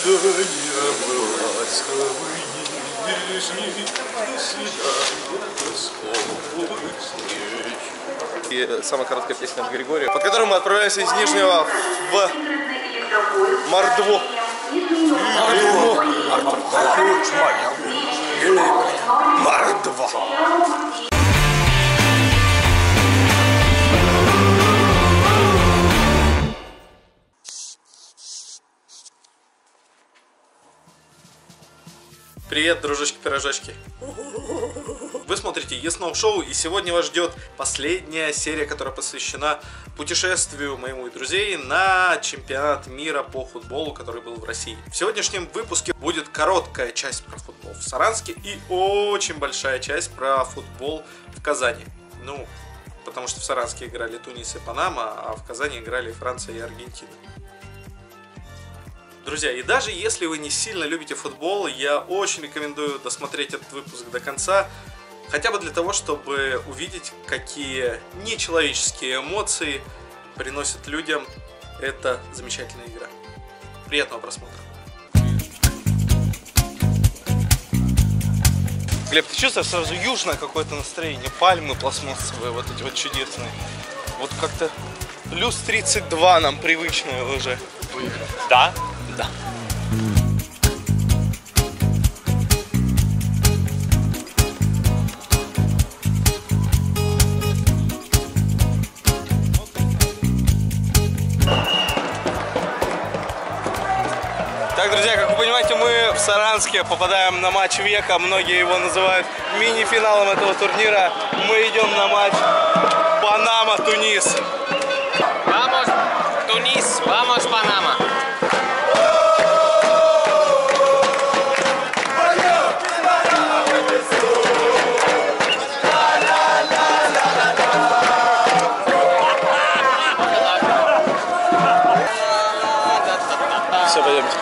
И самая короткая песня от Григория, под которой мы отправляемся из Нижнего в Мордву. Мордва. Привет, дружочки-пирожочки. Вы смотрите Yes/No Show, и сегодня вас ждет последняя серия, которая посвящена путешествию моему и друзей на чемпионат мира по футболу, который был в России. В сегодняшнем выпуске будет короткая часть про футбол в Саранске и очень большая часть про футбол в Казани. Ну, потому что в Саранске играли Тунис и Панама, а в Казани играли Франция и Аргентина. Друзья, и даже если вы не сильно любите футбол, я очень рекомендую досмотреть этот выпуск до конца, хотя бы для того, чтобы увидеть, какие нечеловеческие эмоции приносит людям эта замечательная игра. Приятного просмотра. Глеб, ты чувствуешь сразу южное какое-то настроение? Пальмы пластмассовые, вот эти вот чудесные. Вот как-то плюс 32 нам привычное уже. Да? Да. Так, друзья, как вы понимаете, мы в Саранске попадаем на матч века. Многие его называют мини-финалом этого турнира. Мы идем на матч Панама-Тунис. Vamos, Тунис, vamos, Панама. Все, пойдемте.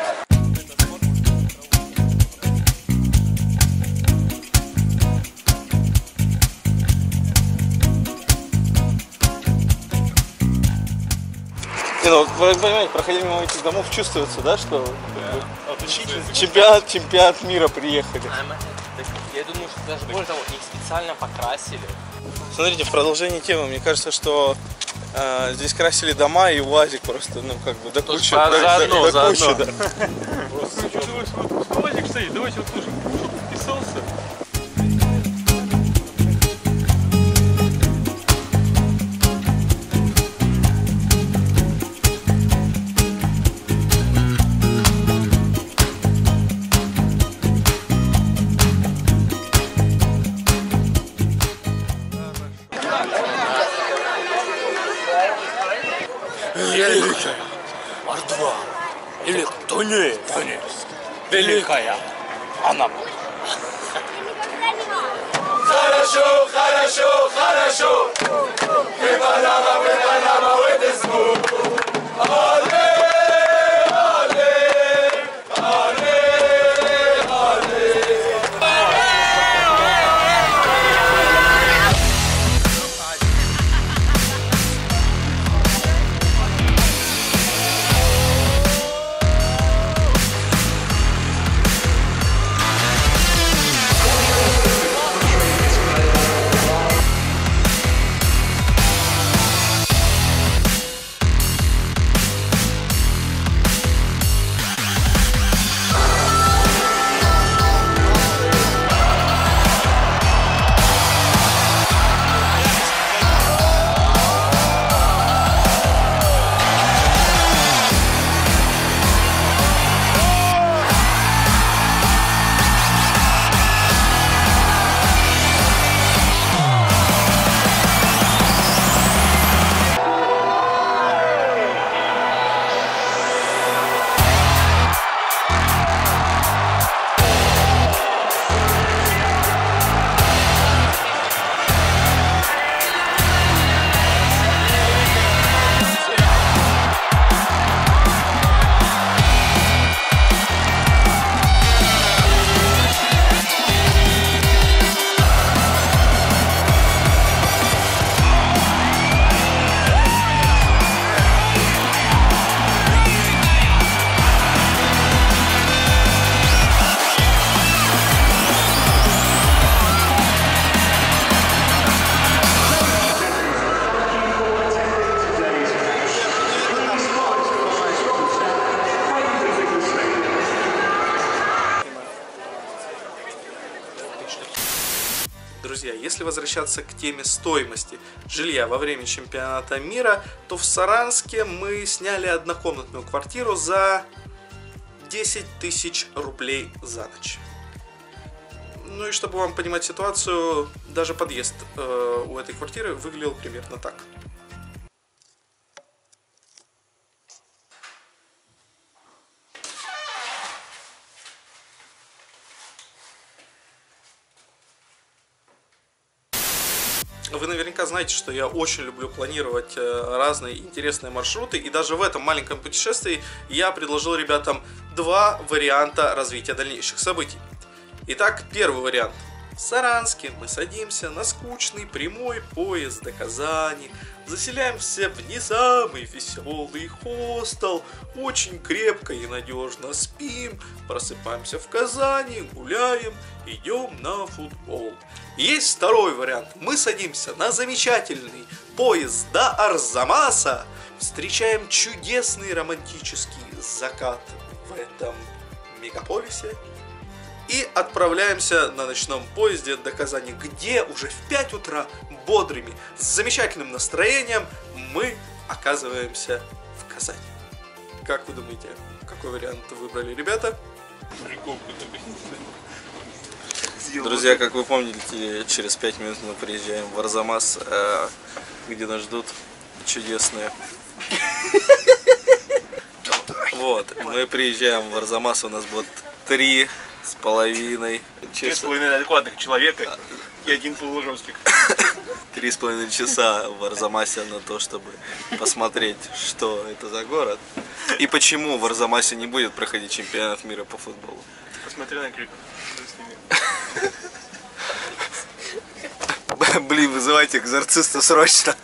Ну, вы понимаете, проходя мимо этих домов, чувствуется, да, что чемпионат мира приехали. Я думаю, что даже более того, их специально покрасили. Смотрите, в продолжении темы, мне кажется, что здесь красили дома и УАЗик просто, ну, как бы, до кучи. Заодно. Да. Просто УАЗик стоит, давайте вот слушай, чтобы вписался. Великая Мордва. Или Тунис. Великая Панама. Хорошо, хорошо, хорошо. Мы Панама, we this move. Але, але, але, але. друзья, если возвращаться к теме стоимости жилья во время чемпионата мира, то в Саранске мы сняли однокомнатную квартиру за 10 тысяч рублей за ночь. Ну и чтобы вам понимать ситуацию, даже подъезд у этой квартиры выглядел примерно так. Вы наверняка знаете, что я очень люблю планировать разные интересные маршруты, и даже в этом маленьком путешествии я предложил ребятам два варианта развития дальнейших событий. Итак, первый вариант. В Саранске мы садимся на скучный прямой поезд до Казани, заселяемся в не самый веселый хостел, очень крепко и надежно спим, просыпаемся в Казани, гуляем, идем на футбол. Есть второй вариант. Мы садимся на замечательный поезд до Арзамаса, встречаем чудесный романтический закат в этом мегаполисе и отправляемся на ночном поезде до Казани, где уже в 5 утра бодрыми, с замечательным настроением мы оказываемся в Казани. Как вы думаете, какой вариант выбрали ребята? Друзья, как вы помните, через 5 минут мы приезжаем в Арзамас, где нас ждут чудесные. Вот, мы приезжаем в Арзамас, у нас будет 3,5 часа. 3,5 адекватных человека и 1 полужостик. 3,5 часа в Арзамасе на то, чтобы посмотреть, что это за город. И почему в Арзамасе не будет проходить чемпионат мира по футболу. Посмотри на крик. Блин, вызывайте экзорциста срочно.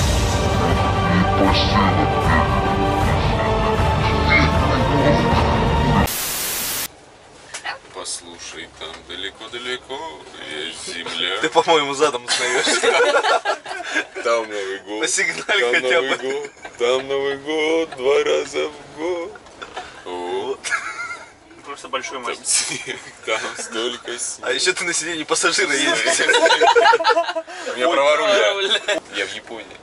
Послушай, там далеко-далеко есть земля. Ты, по-моему, задом узнаешь. Там Новый год. Посигналь Там хотя Новый бы. год. Там Новый год 2 раза в год. Вот. Просто большой Там мастер. снег, там столько снега. А еще ты на сиденье пассажира едешь. У меня права руля. Я в Японии.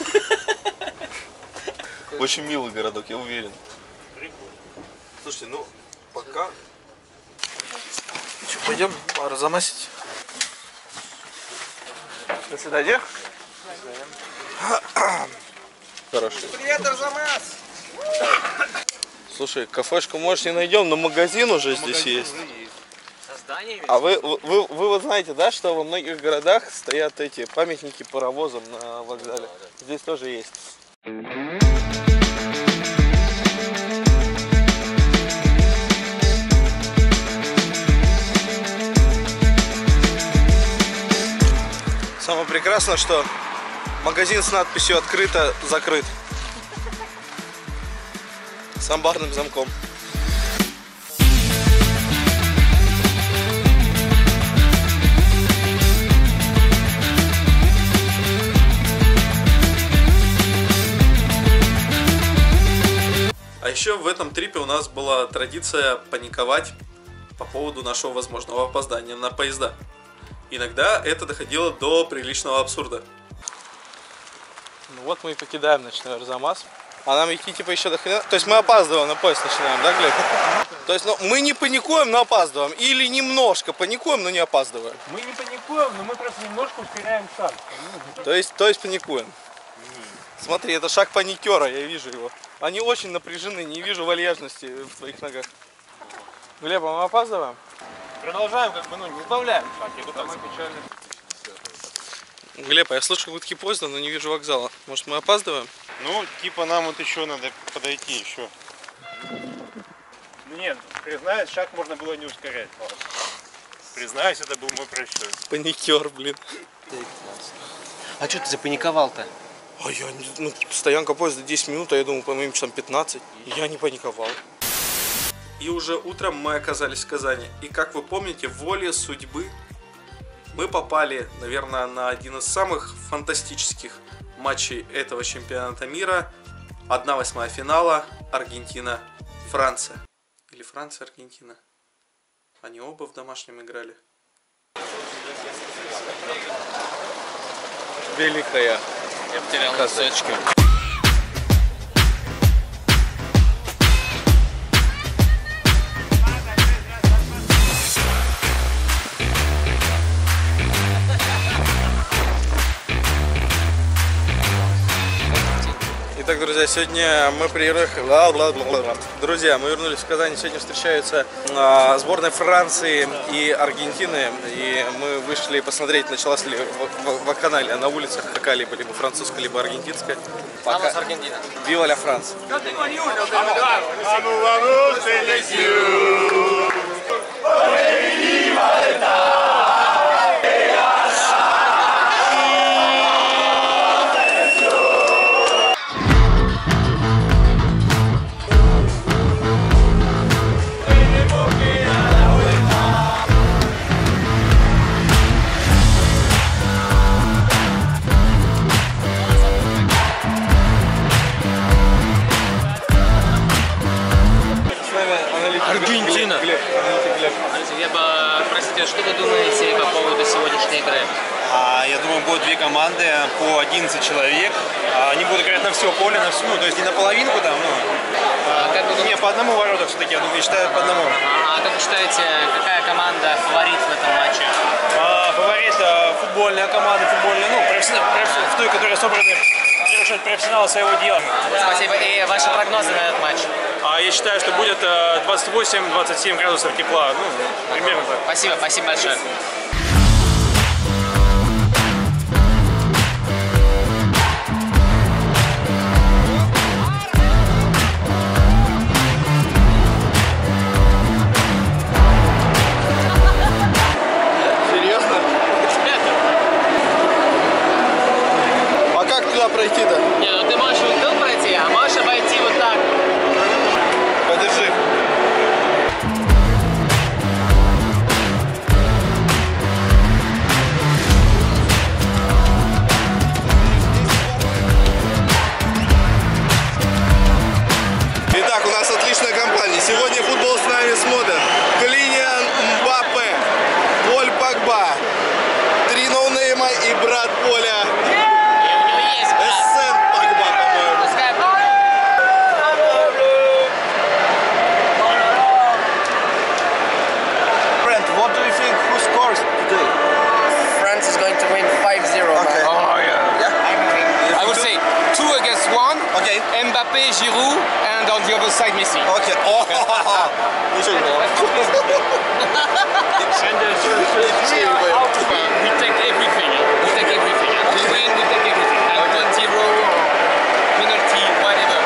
Очень милый городок, я уверен. Слушайте, ну пока. Что, пойдем разомасить? До свидания. Хорошо. Привет, Арзамас! Слушай, кафешку, может, не найдем, но магазин уже здесь есть. Создание А вы вот знаете, да, что во многих городах стоят эти памятники паровозам на вокзале? Здесь тоже есть. Самое прекрасное, что магазин с надписью «Открыто, закрыт». С амбарным замком. А еще в этом трипе у нас была традиция паниковать по поводу нашего возможного опоздания на поезда. Иногда это доходило до приличного абсурда. Ну вот мы и покидаем ночной Арзамас. А нам идти типа еще до хрена. То есть мы опаздываем на поезд начинаем, да, Глеб? То есть мы не паникуем, но опаздываем. Или немножко паникуем, но не опаздываем. Мы не паникуем, но мы просто немножко ускоряем шаг. То есть паникуем. Смотри, это шаг паникера, я вижу его. Они очень напряжены, не вижу вальяжности в твоих ногах. Глеб, а мы опаздываем? Продолжаем, как бы, ну, не сбавляем шаг. Я думаю, печально. Глеб, а я слышу гудки поезда, но не вижу вокзала. Может, мы опаздываем? Ну, типа нам вот еще надо подойти еще. Нет, признаюсь, шаг можно было не ускорять. Признаюсь, это был мой просчет. Паникер, блин. А что ты запаниковал-то? А я не... Ну, стоянка поезда 10 минут, а я думал, по моим часам 15. Я не паниковал. И уже утром мы оказались в Казани. И как вы помните, волей судьбы мы попали, наверное, на один из самых фантастических матчей этого чемпионата мира. 1/8 финала Аргентина-Франция. Или Франция-Аргентина. Они оба в домашнем играли. Великая. Я потерял носочки. Итак, друзья, сегодня мы приехали... Друзья, мы вернулись в Казань. Сегодня встречаются сборные Франции и Аргентины. И мы вышли посмотреть, началась ли вакханалия на улицах какая-либо, либо французская, либо аргентинская. Vamos Аргентина. Viva la France! Аргентина. Простите, что вы думаете по поводу сегодняшней игры? Я думаю, будет две команды по 11 человек. Они будут играть на все поле, на всю, ну, то есть не на половинку там, Как вы думаете? не, по одному вороту все-таки, я думаю, считаю по одному. Как вы считаете, какая команда фаворит в этом матче? Фаворит футбольная команда, в той, которая собраны профессионалы своего дела. Спасибо. И ваши прогнозы на этот матч? Я считаю, что будет 28-27 градусов тепла, ну, примерно так. Спасибо, спасибо большое. Серьезно? А как туда пройти-то? Не, ну ты можешь вот тут пройти, а можешь обойти вот так. Подержи. Итак, у нас отличная компания. Сегодня футбол с нами смотрят Килиан Мбаппе, Поль Погба, 3 ноунейма и брат Поля. И у него есть брат. Эссен Погба, по-моему. Пускай Friend, what do you think? Who scores today? France is going to win 5-0. Okay. Oh, yeah. I would say 2 against 1. Okay. Mbappé, Giroud, and on the other side, Messi. Okay. Oh, ничего не было. We take everything. We take everything. We win, we take everything. And 1-0, penalty, whatever.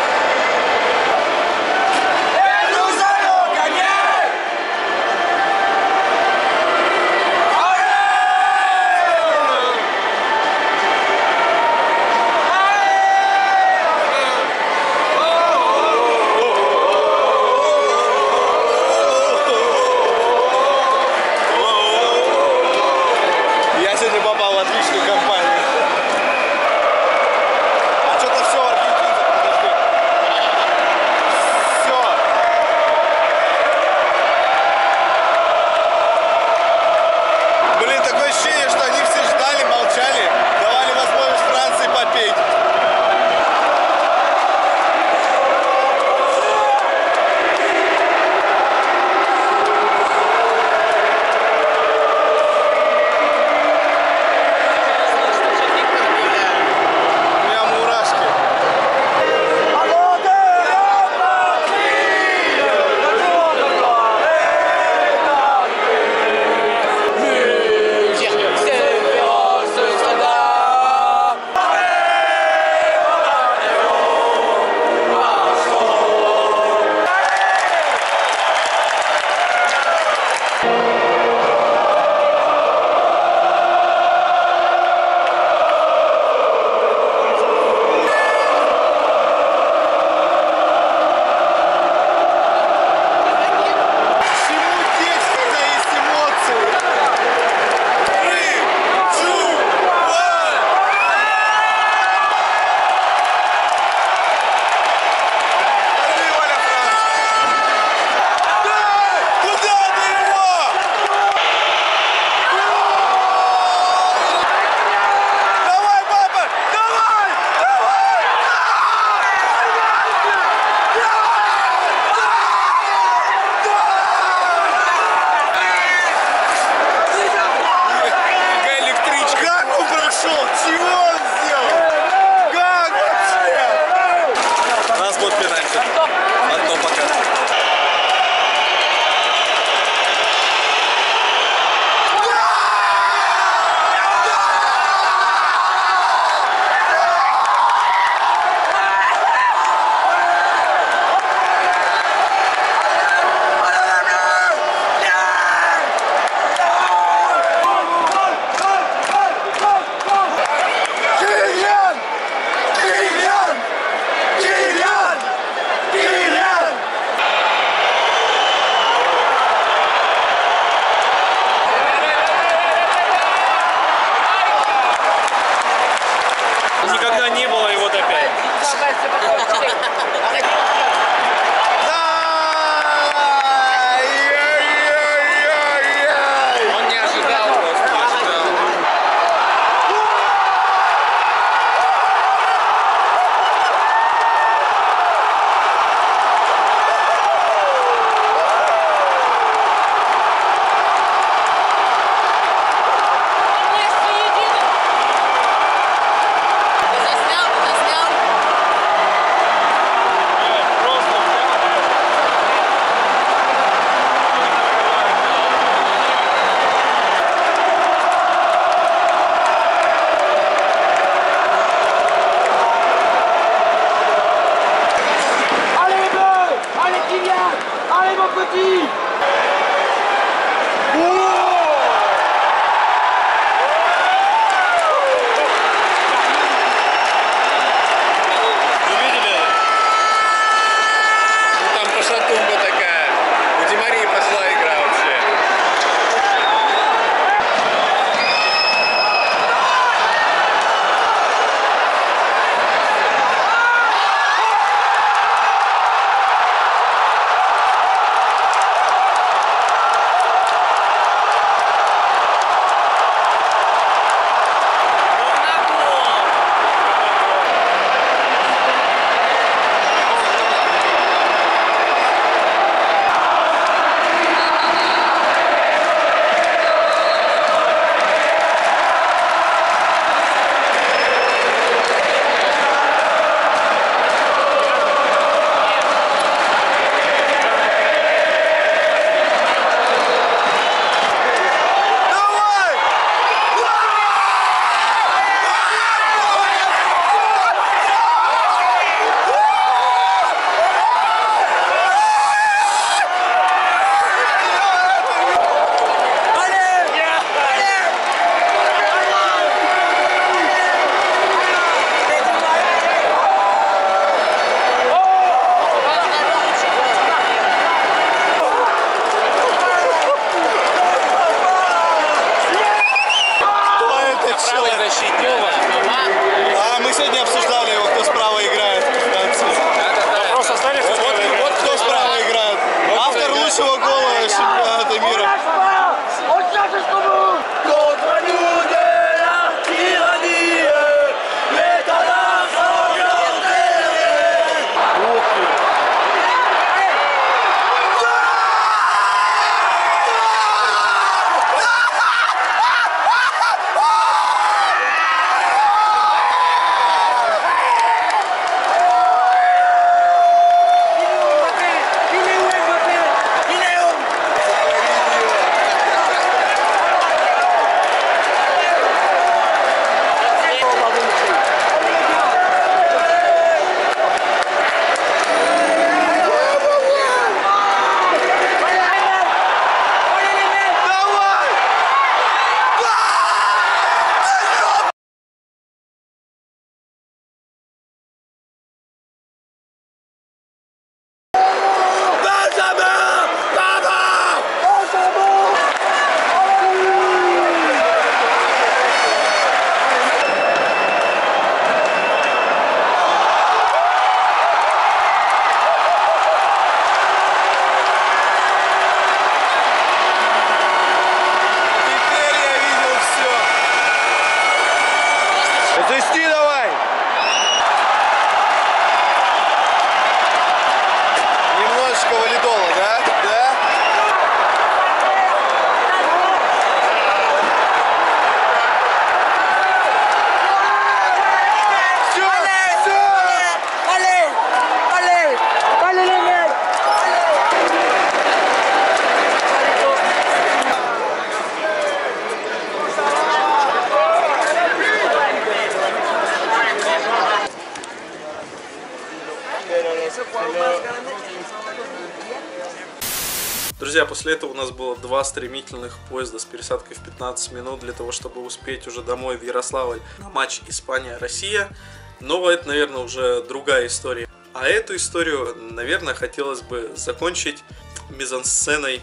Друзья, после этого у нас было 2 стремительных поезда с пересадкой в 15 минут для того, чтобы успеть уже домой в Ярославль на матч Испания-Россия. Но это, наверное, уже другая история. А эту историю, наверное, хотелось бы закончить мизансценой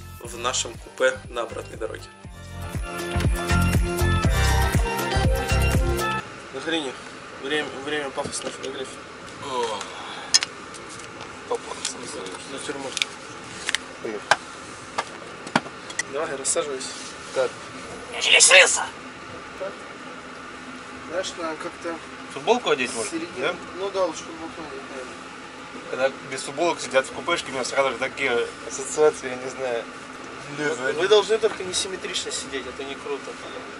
в нашем купе на обратной дороге. Нахрени, время пафосной фотографии. Натюрморт. Давай, рассаживайся. Как? Я челесился. Знаешь, надо как-то... Футболку одеть можно? Да? Ну да, лучше футболку надеть, наверное. Когда без футболок сидят в купешке, у меня сразу же такие ассоциации, я не знаю. Вы должны только не симметрично сидеть, это не круто.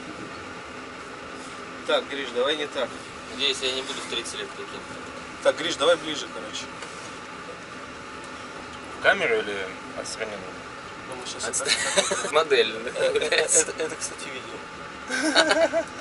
Так, Гриш, давай не так. Надеюсь, я не буду в 30 лет таким. Так, Гриш, давай ближе, короче. В камеру или отстраненно? Ну, мы сейчас Модель. это, кстати, видео.